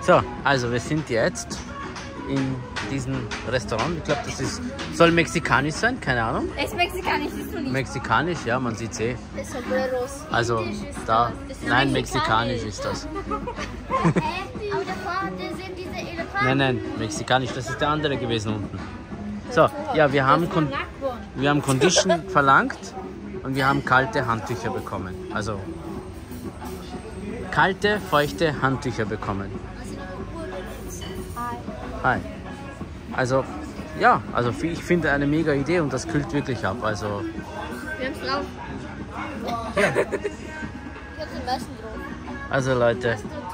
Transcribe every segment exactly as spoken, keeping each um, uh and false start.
So, also wir sind jetzt in diesem Restaurant. Ich glaube, das ist, soll mexikanisch sein, keine Ahnung. Es ist mexikanisch, ist du nicht. Mexikanisch, ja, man sieht es eh. Es ist Sombreros. Also da, nein, mexikanisch ist das. Aber davor sind diese Elefanten. Nein, nein, mexikanisch, das ist der andere gewesen unten. So, ja, wir haben, Con wir haben Condition verlangt und wir haben kalte Handtücher bekommen. Also kalte, feuchte Handtücher bekommen. Hi. Also, ja, also ich finde eine mega Idee und das kühlt wirklich ab. Also, Wir haben es drauf. Ich habe den meisten drauf. also Leute.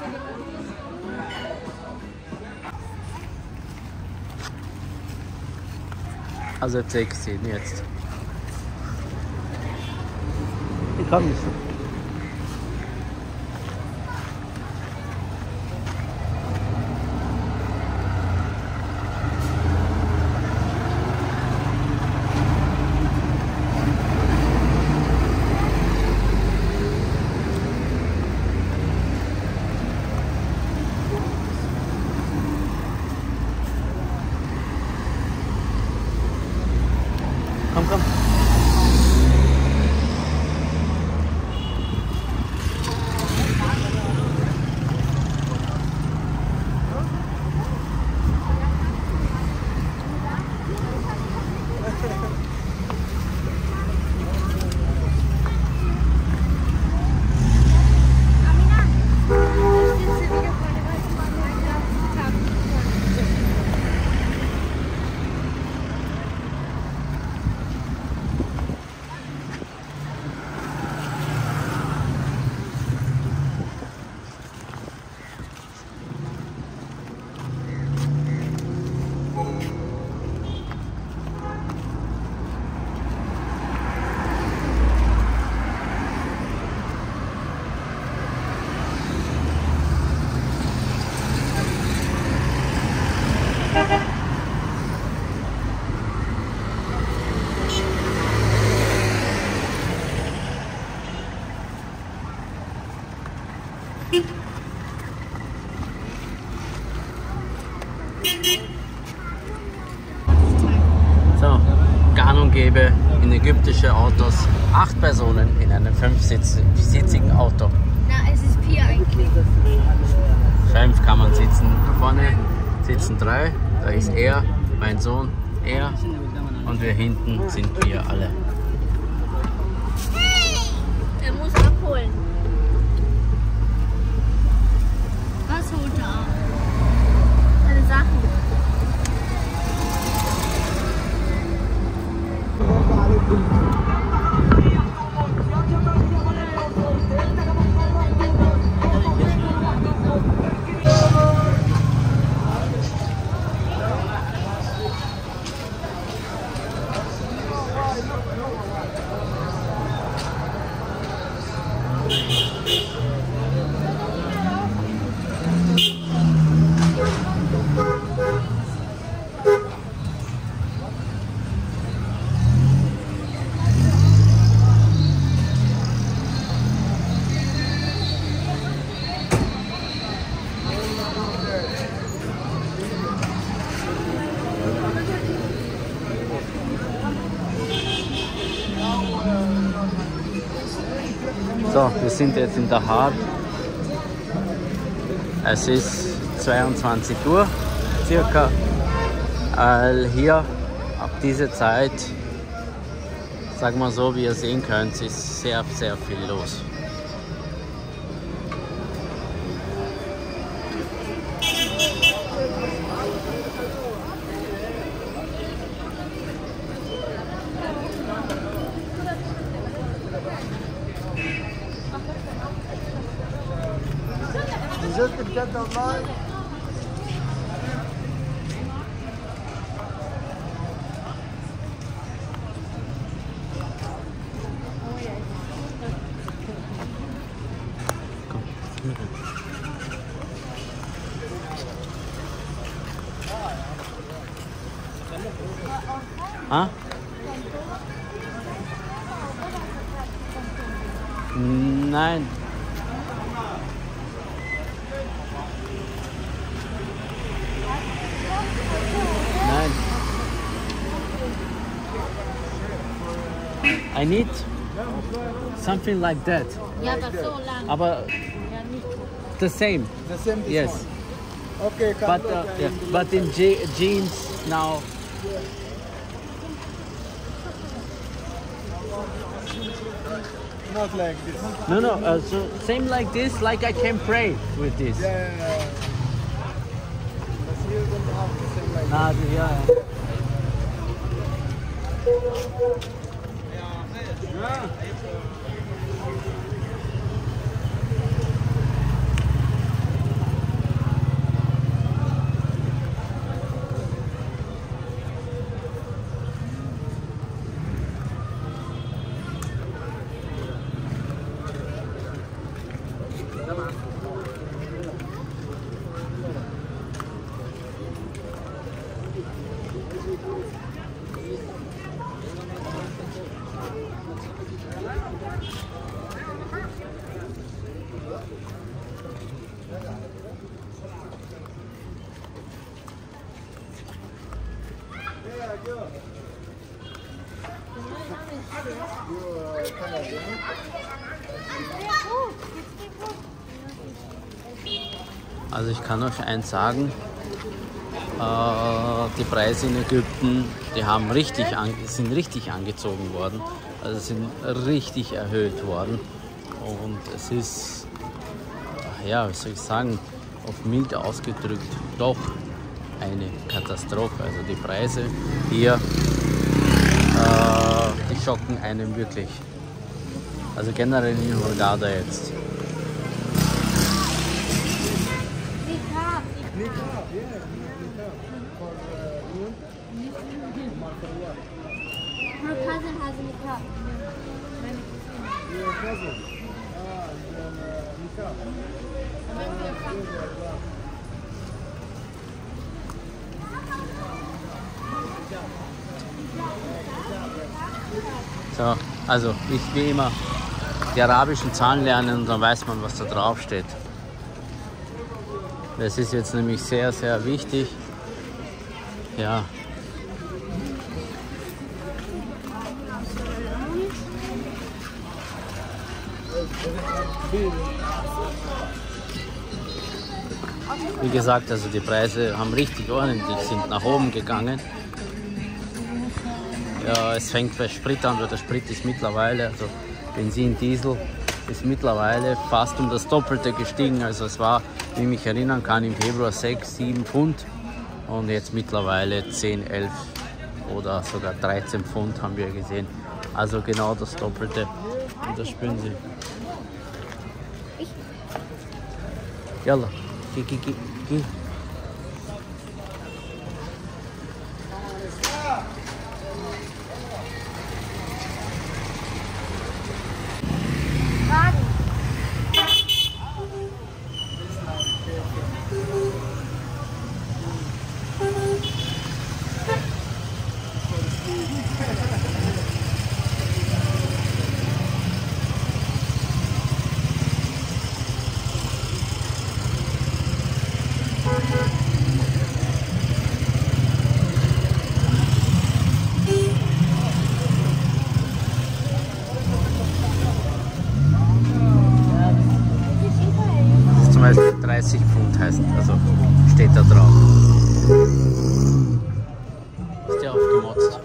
Also zeig ich sie jetzt. Ich kann nicht. Komm, komm. So, gang und gäbe in ägyptische Autos acht Personen in einem fünfsitzigen Auto. Na, es ist vier eigentlich. Fünf kann man sitzen. Da vorne sitzen drei. Da ist er, mein Sohn, er und wir hinten sind wir alle. Er muss abholen. Was holt er ab? Seine Sachen. So, wir sind jetzt in Dahab. Es ist zweiundzwanzig Uhr circa. Äh, hier ab dieser Zeit, sagen wir so, wie ihr sehen könnt, ist sehr, sehr viel los. نزلت بجد والله. Ah? Nein. I need something like that. Ja, aber so lang. Aber Ja, nicht. the same. The same this Yes. one. Okay, come But look, uh, uh, yeah, but in je jeans now. not like this. No, no. Uh, so same like this. Like I can pray with this. Yeah, yeah, yeah. But here don't have the same like Ah, yeah. Also ich kann euch eins sagen, äh, die Preise in Ägypten, die haben richtig an, sind richtig angezogen worden, also sind richtig erhöht worden und es ist, ja, wie soll ich sagen, auf mild ausgedrückt, doch eine Katastrophe. Also die Preise hier, äh, die schocken einen wirklich. Also generell in Hurghada jetzt. Niqab, yeah, niqab. For uh, noon. For what? Her cousin has a niqab. Your cousin. Ah, then uh, niqab. So, also ich wie immer die arabischen Zahlen lernen und dann weiß man, was da drauf steht. Das ist jetzt nämlich sehr, sehr wichtig. Ja. Wie gesagt, also die Preise haben richtig ordentlich, sind nach oben gegangen. Ja, es fängt bei Sprit an, weil der Sprit ist mittlerweile, also Benzin, Diesel, ist mittlerweile fast um das Doppelte gestiegen. Also es war, wie ich mich erinnern kann, im Februar sechs, sieben Pfund und jetzt mittlerweile zehn, elf oder sogar dreizehn Pfund haben wir gesehen. Also genau das Doppelte und das spüren Sie. Yalla, geh, geh, geh, geh. dreißig Pfund heißt, also steht da drauf. Ist der aufgemotzt?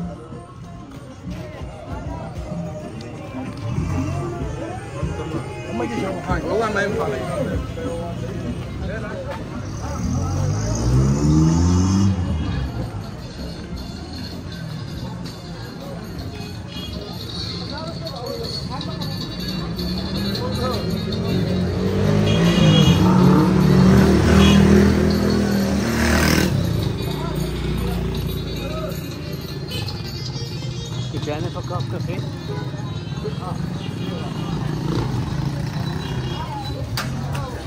Die Kleine verkauft Kaffee? Ah.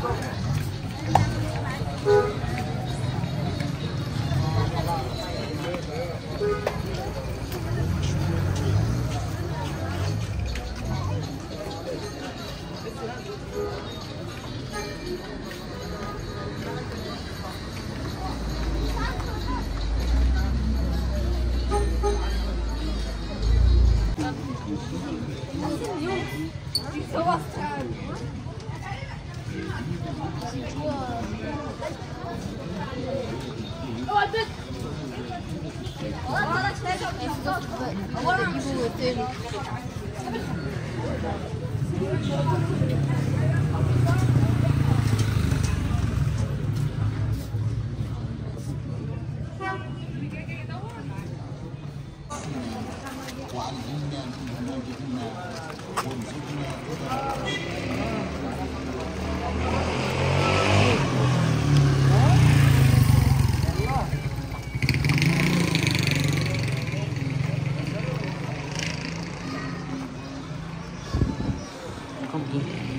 Komm, geh.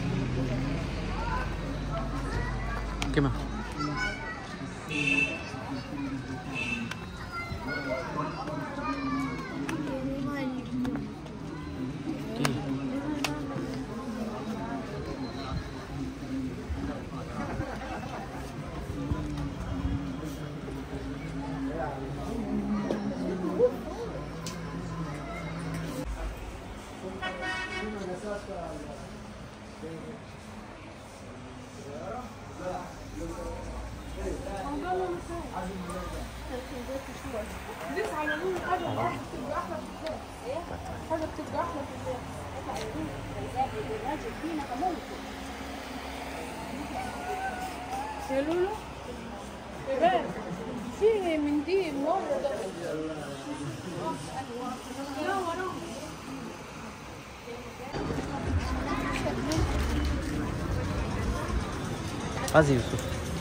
Geh mal. يا لولو شباب في منديل مرة لا وراه Vas-y, Youssouf.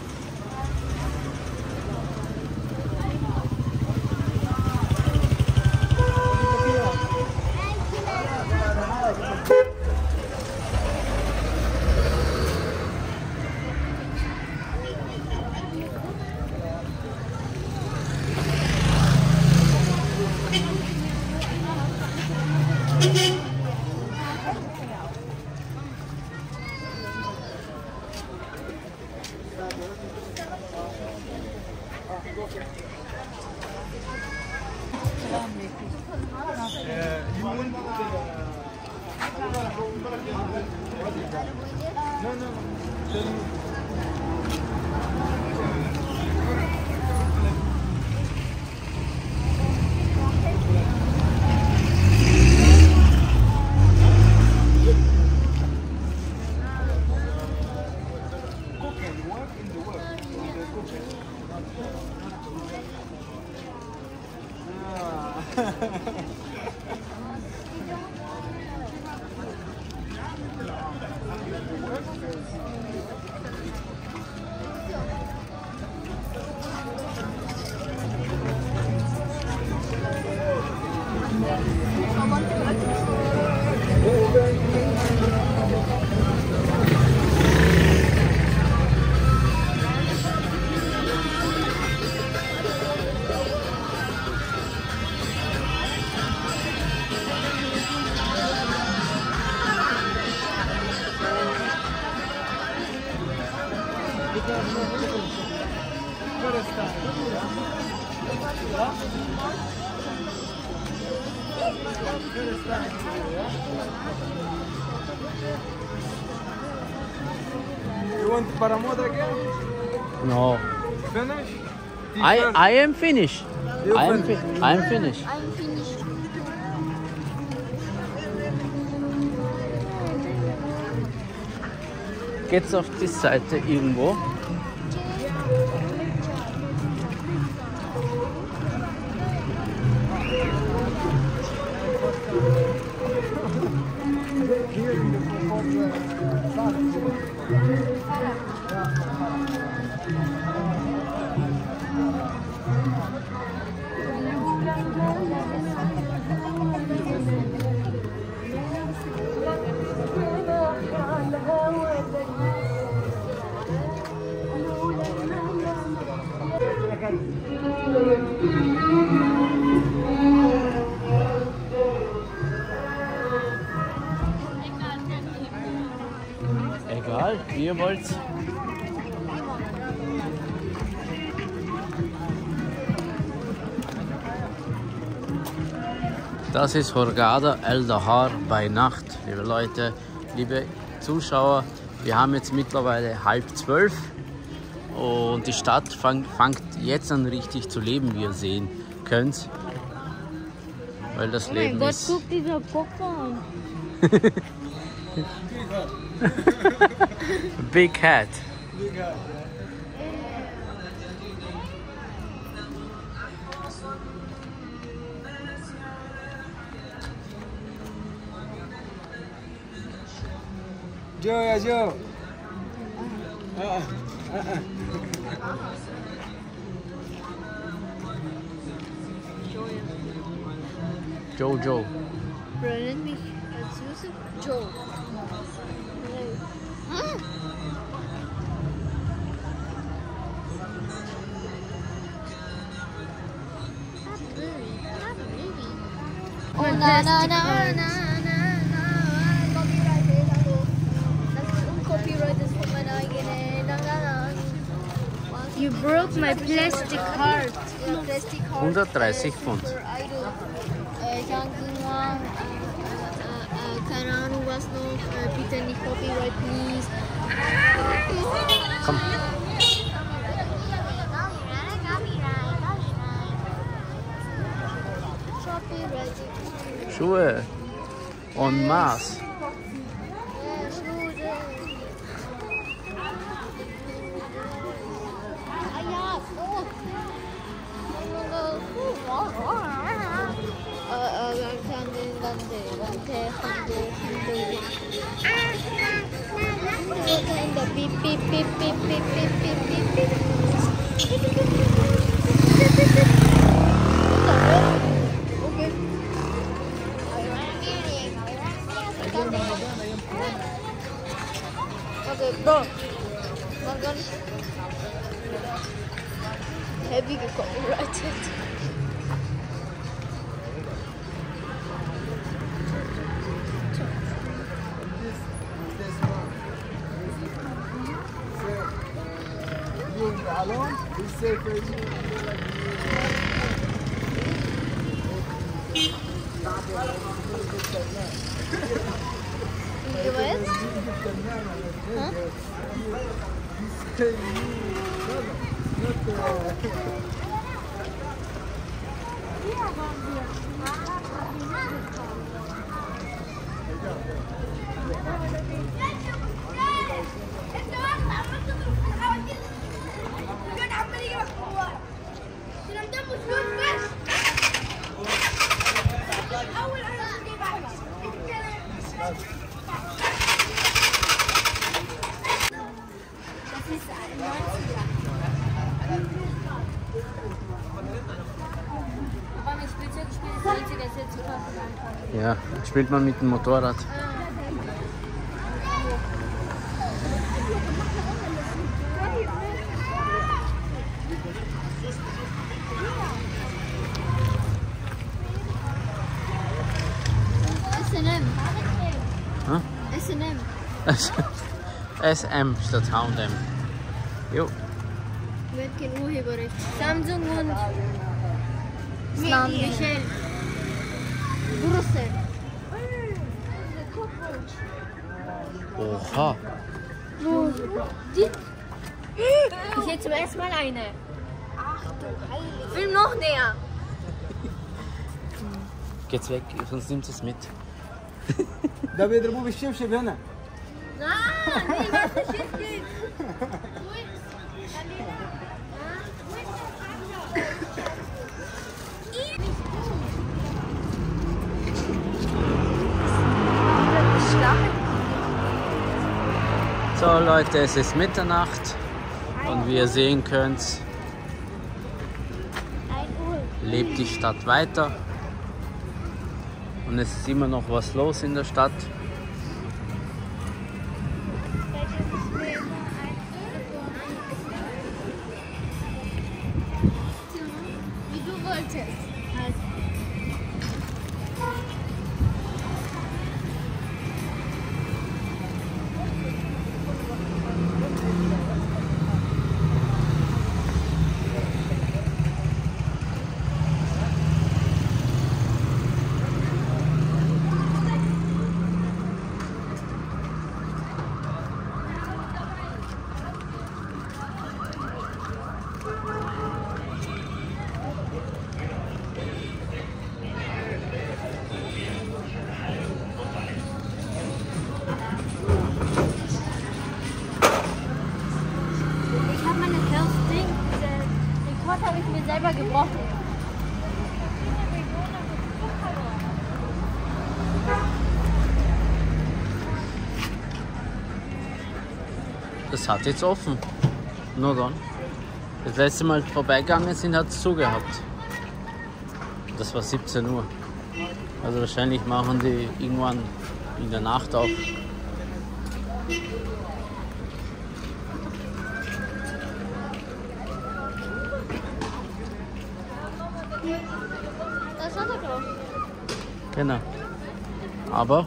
You want paramoda again? No. Finish? I, I am finished. You I am, finish. fi I am finished. I'm finished. Geht's auf die Seite irgendwo? Egal, wie ihr wollt. Das ist Hurghada El Dahar bei Nacht, liebe Leute, liebe Zuschauer. Wir haben jetzt mittlerweile halb zwölf und die Stadt fang, fängt jetzt an richtig zu leben, wie ihr sehen könnt. weil das Oh mein Leben Gott, ist. guck dieser Pokémon. Big Cat. Joe, ja, Joe. Ah, ah, ah. Jojo. Nenn mich als Josef Joe. Ah. Oh, na, na, na, na, na, na. Copyright ist also. Das ist uncopyright ist von meiner eigenen. Na, na, na. You broke my plastic heart. Ja, Plastic Heart. hundertdreißig Pfund. Für Idol. Äh, Shangzhenwang, äh, äh, äh, keine Ahnung was noch. Äh, bitte nicht Copyright, please. Komm. Copyright. Schuhe. En masse. Ja, Schuhe. Ah ja, so. Äh, äh, man kann den dann den Handel, Handel. Handel, Bip, bip, bip, bip, bip, bip, bip, bip, bip. Okay. Okay, bro. Makan. Heavy copyrighted. You alone? It's safe for you. Gimana? Hah? Aber mit Spielzeug gespielt ist neunziger, ist jetzt super. Ja, jetzt spielt man mit dem Motorrad. S and M. Hm? S and M. S M statt H und M. Jo. Wer hat kein Urheberrecht? Samsung und Islam Michel. Brüssel. Oha. Die? Ich hätte zum ersten Mal eine. Ach du Heilige. Film noch näher. Geht's weg, sonst nimmt es mit. ده بيضربوه بالشبشب هنا. Nein, nee, was ist jetzt geht? So Leute, es ist Mitternacht und wie ihr sehen könnt, lebt die Stadt weiter und es ist immer noch was los in der Stadt. Wie du wolltest. Fahrrad habe ich mir selber gebrochen. Das hat jetzt offen. Nur dann. Das letzte Mal vorbeigegangen sind, hat es zugehabt. Das war siebzehn Uhr. Also wahrscheinlich machen die irgendwann in der Nacht auf. Das ist Santa Claus. Genau. Aber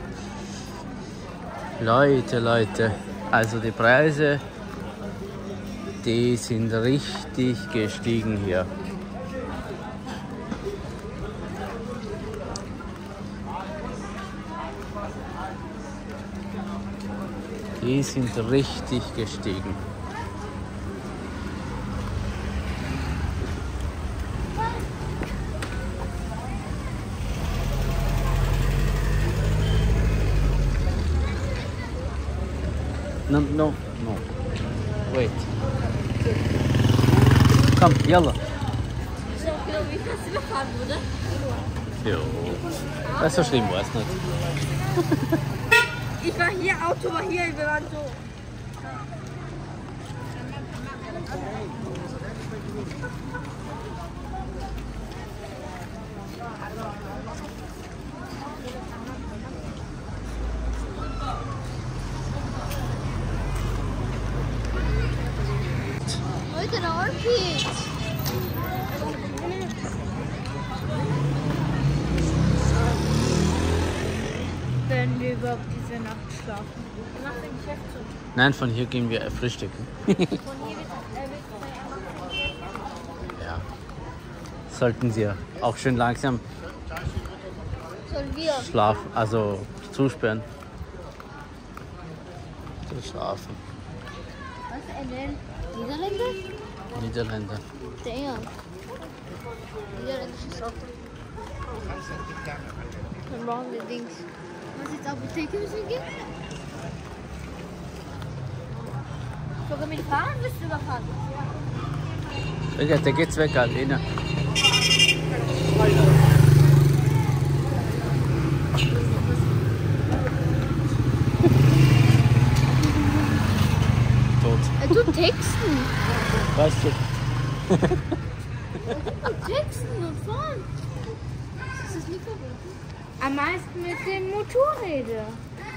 Leute, Leute, also die Preise, die sind richtig gestiegen hier. Die sind richtig gestiegen. No, no, no. Wait. Komm, yalla. Ich schau genau, wie fast überfahren wurde. Jo. Das ist so schlimm, war es nicht. Ich war hier, Auto war hier, wir waren so. Leute, der Orchid. Wenn wir überhaupt diese Nacht schlafen. Nach dem Geschäft zu. Nein, von hier gehen wir frühstücken. Von hier wird er Ja. Sollten Sie auch schön langsam Sollen wir? schlafen, also zusperren. Zu schlafen. Was er denn? Niederländer? Niederländer. Damn. Niederländisches Auto. Dann brauchen wir Dings. Was jetzt Apotheke müssen gehen? Sogar mit dem Fahrrad bist du überfahren. Okay, der geht's weg, Alina. Tot. Er tut Texten. Weißt du? Er tut Texten und fahren. Das ist nicht verboten. Am meisten mit dem Motorräder.